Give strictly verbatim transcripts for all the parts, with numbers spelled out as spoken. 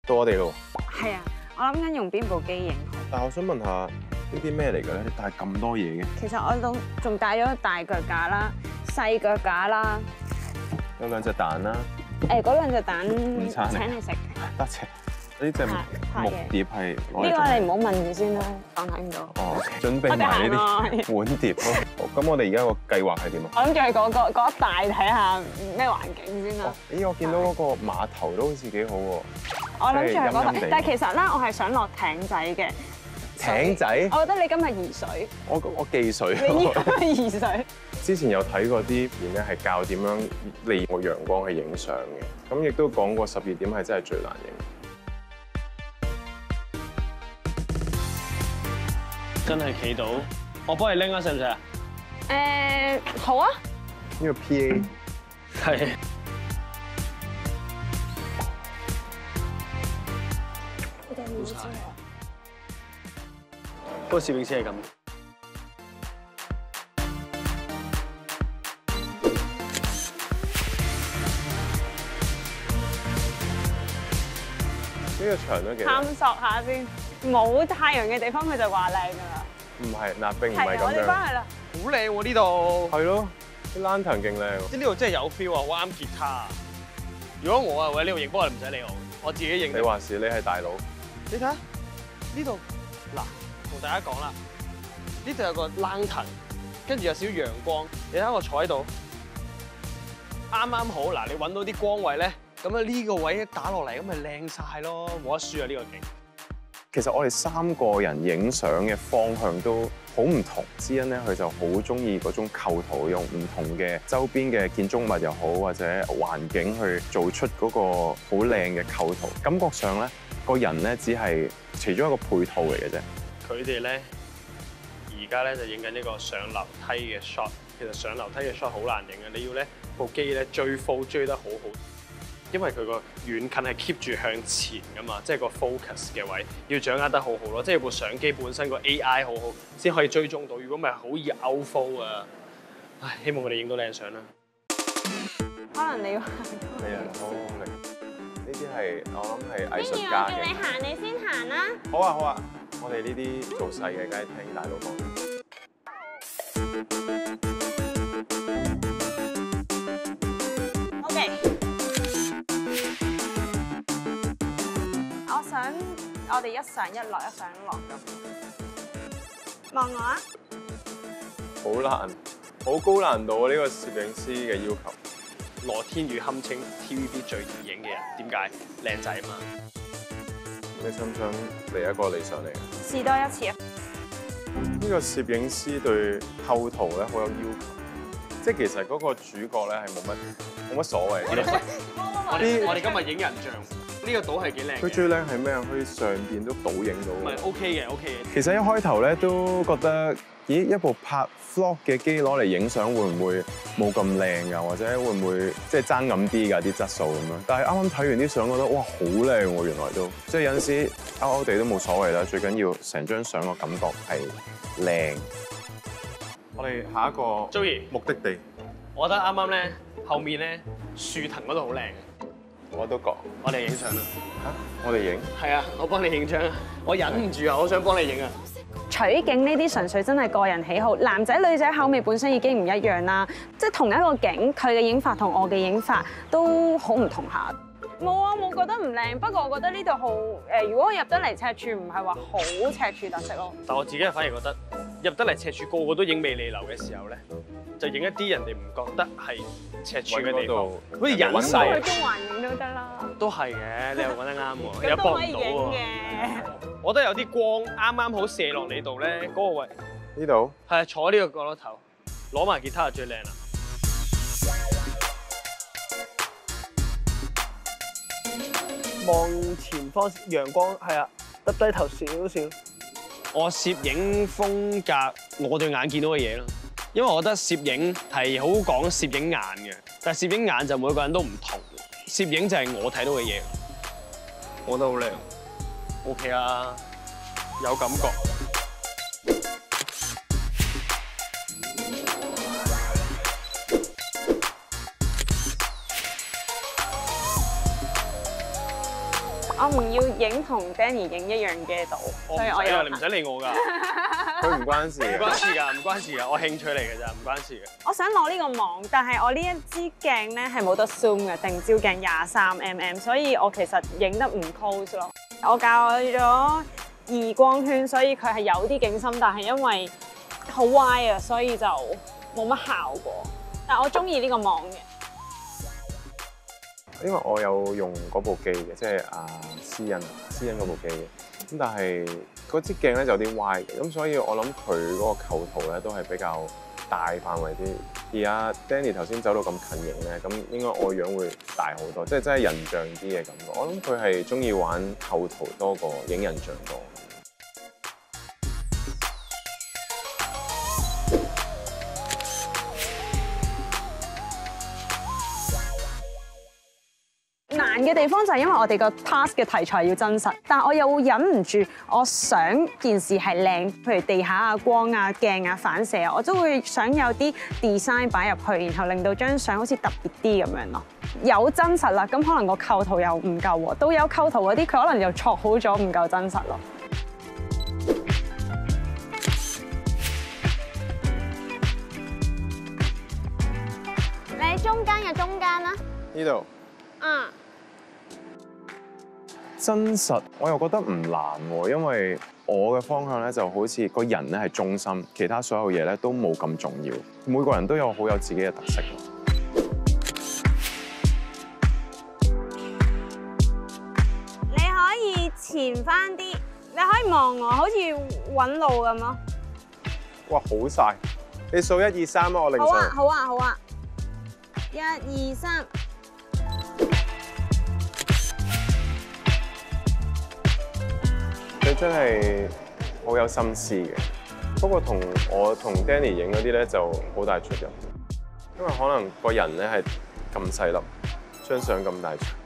到我哋咯。 係啊，我諗緊用邊部機影好。 但係我想問下呢啲咩嚟嘅咧？你帶咁多嘢嘅？ 其實我都仲帶咗大腳架啦、細腳架啦。 有兩隻蛋啦。 誒，嗰兩隻蛋午餐嚟請你食。 得謝。呢隻木碟係呢個你唔好問住先啦，當睇唔到。 哦，準備埋呢啲碗碟咯。好，咁我哋而家個計劃係點啊？ 我諗住去嗰個嗰一帶睇下咩環境先啦。 咦，我見到嗰個碼頭都好似幾好喎。 我諗住去嗰度，但係其實咧，我係想落艇仔嘅。 艇仔？ 我覺得你今日移水。 我我忌水。 你依家移水。 之前有睇過啲片咧，係教點樣利用陽光去影相嘅。咁亦都講過十二點係真係最難影。 真係企到，我幫你拎啊，使唔使啊？ 誒，好啊。 呢個 P A 係。好晒。嗰個攝影師係咁。 呢個場都幾探索下先，冇太陽嘅地方佢就話靚㗎啦。 唔係，嗱並唔係咁樣。 係我哋翻去啦。 好靚喎呢度。 係咯，啲 lantern 勁靚。 即係呢度真係有 feel 啊，好啱吉他。如果我啊喺呢度影，不過你唔使理我，我自己影。 你話事，你係大佬。 你睇下呢度，嗱，同大家講啦，呢度有個 lantern，跟住有少少陽光。你睇我坐喺度，啱啱好。嗱，你揾到啲光位咧。咁啊呢個位一打落嚟，咁咪靚晒咯，冇得輸啊呢個景。 其實我哋三個人影相嘅方向都好唔同。之恩咧，佢就好中意嗰種構圖，用唔同嘅周邊嘅建築物又好，或者環境去做出嗰個好靚嘅構圖。感覺上咧，個人咧只係其中一個配套嚟嘅啫。 佢哋咧而家咧就影緊呢個上樓梯嘅 shot。其實上樓梯嘅 shot 好難影嘅，你要咧部機咧追 full 追得好好。因為佢個遠近係 keep 住向前噶嘛，即係個 focus 嘅位要掌握得好好咯，即係部相機本身個 A I 好好，先可以追蹤到。如果唔係好易 out focus 啊！唉，希望我哋影到靚相啦。 可能你要行。 係啊，好努力。呢啲係我諗係藝術不如家我叫你嘅。 行，你先行啦。 好啊好啊，我哋呢啲做細嘅，梗係聽大佬講。 我想我哋一上一落，一上一落咁。望我啊！ 好難，好高難度啊！呢個攝影師嘅要求。 羅天宇堪稱 T V B 最易影嘅人，點解？靚仔嘛。 你想唔想嚟一個你上嚟啊？ 試多一次啊！ 呢個攝影師對構圖咧好有要求，即係其實嗰個主角咧係冇乜冇乜所謂。 我哋我哋今日影人像，呢個島係幾靚。 佢最靚係咩啊？佢上邊都倒影到。 唔係 OK 嘅 OK 嘅。 其實一開頭咧都覺得，咦一部拍 vlog 嘅機攞嚟影相會唔會冇咁靚㗎？或者會唔會即係爭咁啲㗎啲質素咁樣？但係啱啱睇完啲相覺得哇好靚喎！原來都即係有陣時勾勾地都冇所謂啦，最緊要成張相個感覺係靚。我哋下一個 Joey 目的地， 我覺得啱啱咧後面咧樹藤嗰度好靚嘅。 我都覺。 我哋影相啦。 嚇！我哋影。 係啊，我幫你影張啊！我忍唔住啊，我想幫你影啊！ 取景呢啲純粹真係個人喜好，男仔女仔口味本身已經唔一樣啦。即係同一個景，佢嘅影法同我嘅影法都好唔同下。冇啊，冇覺得唔靚，不過我覺得呢度好誒，如果我入得嚟尺寸唔係話好尺寸特色咯。 但我自己係反而覺得入得嚟赤柱個個都影美利樓嘅時候咧，就影一啲人哋唔覺得係赤柱嘅地方，好似隱世。 去中環影都得啦。 都係嘅，你又講得啱喎， 有有幫唔到喎。我覺得有啲光啱啱好射落你度咧，嗰個位呢度係坐呢個角落頭，攞埋吉他就最靚啦。望前方陽光係啊，耷低頭少少。我攝影風格，我對眼見到嘅嘢咯。因為我覺得攝影係好講攝影眼嘅，但係攝影眼就每個人都唔同。攝影就係我睇到嘅嘢，我覺得好靚。OK 啊，有感覺。 我唔唔要影同 Danny 影一樣嘅島，所以我有我唔使啊，你唔使理我㗎， 佢唔關事嘅。 唔關事㗎，唔關事㗎，我興趣嚟㗎咋，唔關事嘅。 我想攞呢個網，但係我呢一支鏡咧係冇得 zoom 嘅，定焦鏡廿三 mm， 所以我其實影得唔 close 咯。我教咗二光圈，所以佢係有啲景深，但係因為好歪啊，所以就冇乜效果。但我中意呢個網嘅。 因為我有用嗰部機嘅，即係啊私隱私隱嗰部機嘅，咁但係嗰支鏡咧就有啲歪嘅，咁所以我諗佢嗰個構圖咧都係比較大範圍啲。而阿 Danny 頭先走到咁近影咧，咁應該我樣會大好多，即係真係人像啲嘅感覺。我諗佢係中意玩構圖多過影人像多。 難嘅地方就係因為我哋個 task 嘅題材要真實，但我又會忍唔住，我想件事係靚，譬如地下啊、光啊、鏡啊、反射啊，我都會想有啲 design 擺入去，然後令到張相好似特別啲咁樣咯。有真實啦，咁可能個構圖又唔夠喎，都有構圖嗰啲，佢可能又錯好咗，唔夠真實咯。你喺中間嘅中間啦。 呢度。 嗯。 真實我又覺得唔難喎，因為我嘅方向咧就好似個人咧係中心，其他所有嘢咧都冇咁重要。每個人都有好有自己嘅特色。 你可以前翻啲，你可以望我，好似揾路咁咯。 哇，好晒！你數一二三啊，我凌晨。 好啊，好啊，好啊！一二三。 佢真係好有心思嘅，不過同我同 Danny 影嗰啲咧就好大出入，因為可能個人咧係咁細粒，張相咁大場。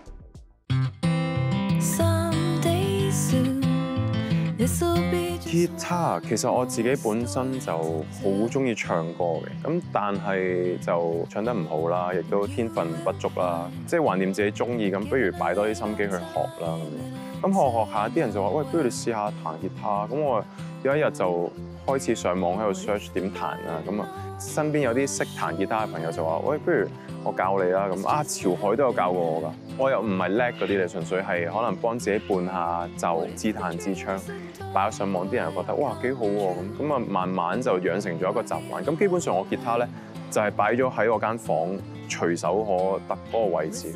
吉他其實我自己本身就好中意唱歌嘅，咁但係就唱得唔好啦，亦都天分不足啦，即係橫掂自己中意，咁不如擺多啲心機去學啦咁樣。咁學學下，啲人就話：喂，不如你試下彈吉他。咁我有一日就開始上網喺度 search 點彈啦。咁啊，身邊有啲識彈吉他嘅朋友就話：喂，不如我教你啦。咁啊，潮海都有教過我㗎。我又唔係叻嗰啲嚟，純粹係可能幫自己伴下奏，自彈自唱。擺咗上網，啲人又覺得哇幾好喎咁。咁啊，慢慢就養成咗一個習慣。咁基本上我吉他咧就係擺咗喺我間房隨手可得嗰個位置。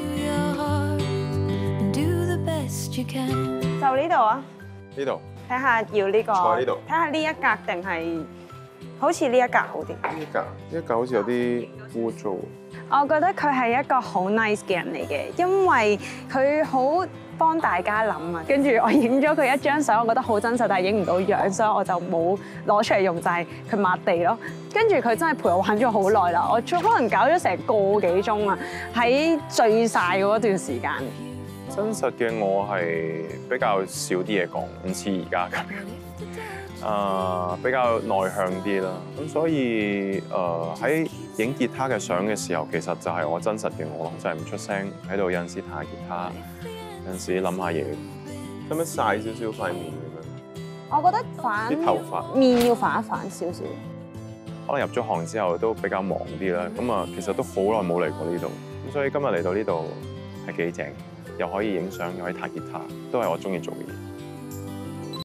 就呢度啊！ 呢度睇下要呢個， 坐呢度睇下呢一格定係好似呢一格好啲。 呢一格呢一格好似有啲污糟。 我覺得佢係一個好 nice 嘅人嚟嘅，因為佢好幫大家諗啊。跟住我影咗佢一張相，我覺得好真實，但係影唔到樣，所以我就冇攞出嚟用，就係佢抹地咯。跟住佢真係陪我玩咗好耐啦，我可能搞咗成個幾鐘啊，喺醉晒嗰段時間。 真實嘅我係比較少啲嘢講，唔似而家咁樣，啊比較內向啲啦。咁所以誒喺影吉他嘅相嘅時候，其實就係我真實嘅我咯，就係唔出聲喺度，有陣時彈下吉他，有陣時諗下嘢。使唔使曬少少塊面咁樣？ 我覺得反啲頭髮面要反一反少少。 可能入咗行之後都比較忙啲啦。咁啊，其實都好耐冇嚟過呢度，咁所以今日嚟到呢度係幾正。又可以影相，又可以彈吉他，都係我中意做嘅嘢。